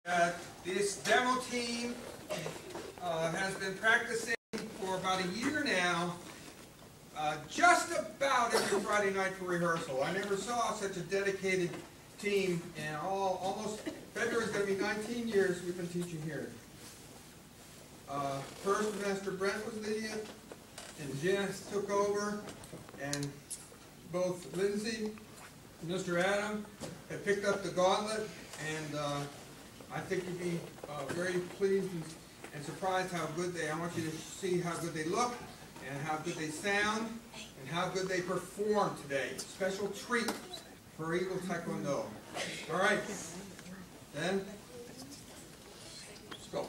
This demo team has been practicing for about a year now, just about every Friday night for rehearsal. I never saw such a dedicated team in almost, February is going to be 19 years we've been teaching here. First, Mr. Brent was and Jess took over, and both Lindsay and Mr. Adam have picked up the gauntlet, and I think you'd be very pleased and surprised how good they, I want you to see how good they look, and how good they sound, and how good they perform today. Special treat for Eagle Taekwondo. All right, then, let's go.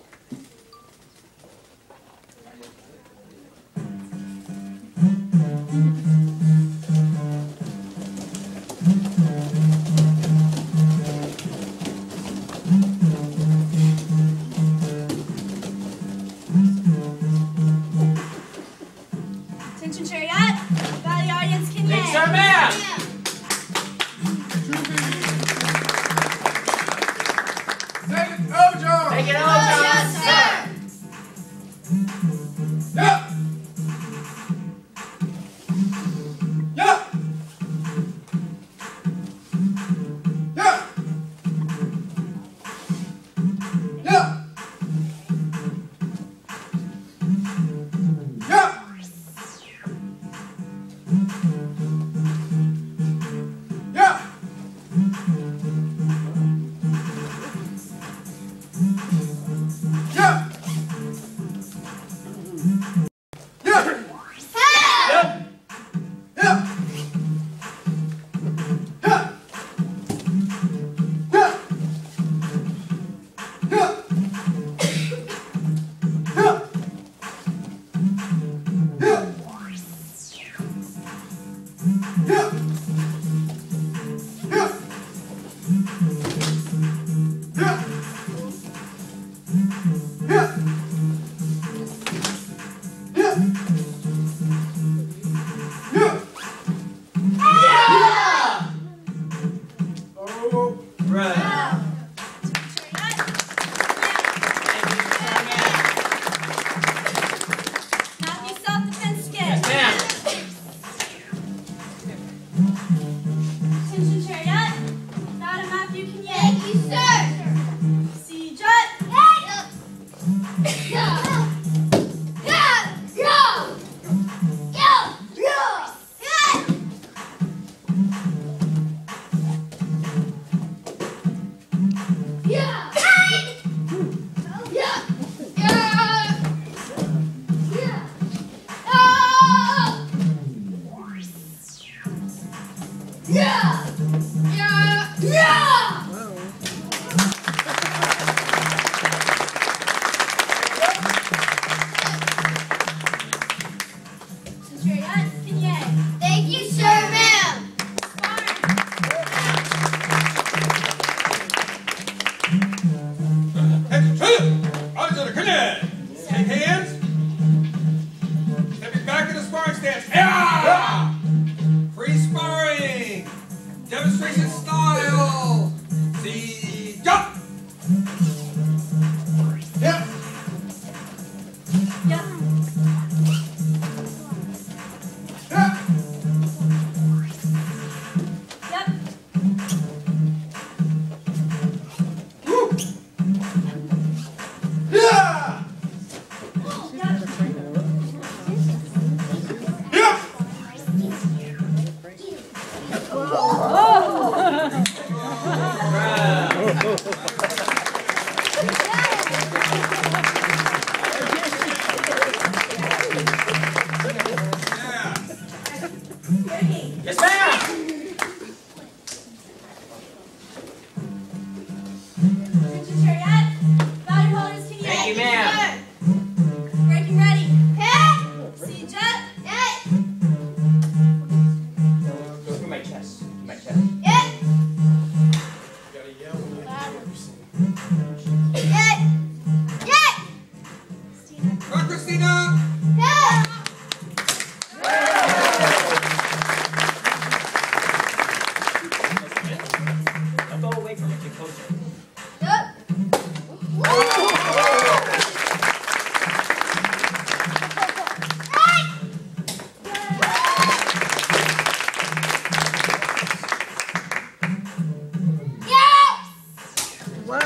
Attention chariot, got the audience can Thanks, our man. Take it, Ojo! Take it, Ojo! Yes, sir! Yep! Yep! Yep! Yep! Yep! Yeah. Yeah. Yeah. Yep. Yeah. Yeah. Yeah. Yeah. Yeah. Yeah. Yeah. Yeah. Yeah. Yeah. Yeah. Yeah. Yeah! Oh, Right. Wow. Have your self-defense skit. Yes, ma'am. Attention chariot, got a map you can yank. Thank you, sir. See jut. Chariot, can yank. Thank you, sir, ma'am. Take hands. Step it back in the sparring stance. Yeah! Free sparring. Demonstration style. See, jump. Yep. Yep. Yep. Yep. Woo. Yeah.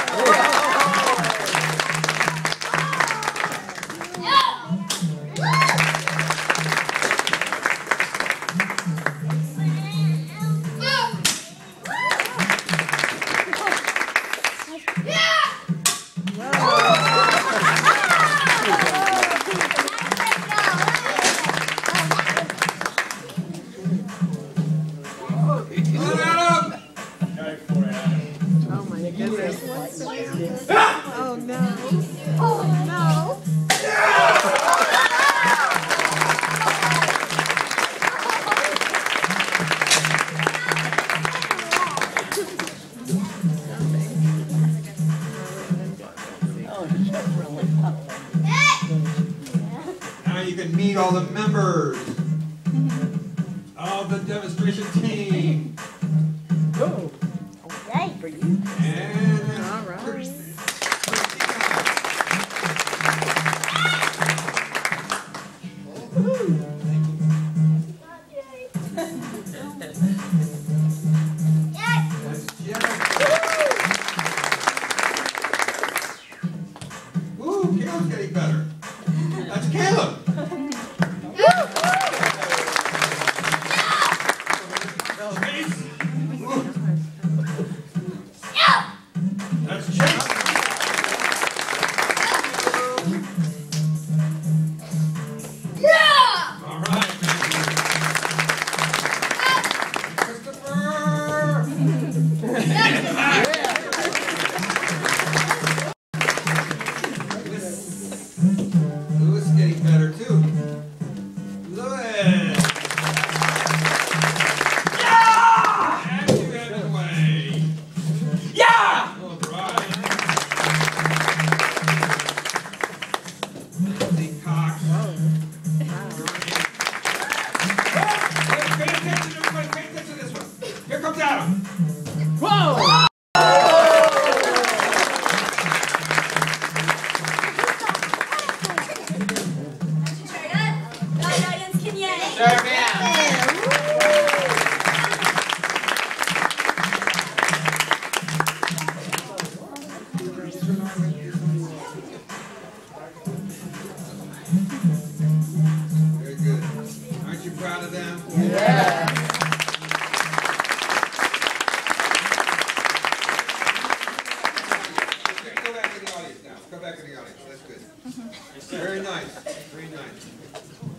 Oh no. Oh no. Now you can meet all the members of the demonstration team. Oh. Okay. For you. And All right. Woo, Caleb's getting better. That's Caleb. Chase. Woo. That's Chase. All right, thank you. Christopher. Lewis is getting better too. Lewis. Yeah! And you head away. Yeah! All right. Lindsay Cox. Hey, pay attention, everybody. Pay attention to this one. Here comes Adam. Whoa! Sure, man. Very good. Aren't you proud of them? Yeah. Go back in the audience now. Go back in the audience. That's good. Very nice. Very nice.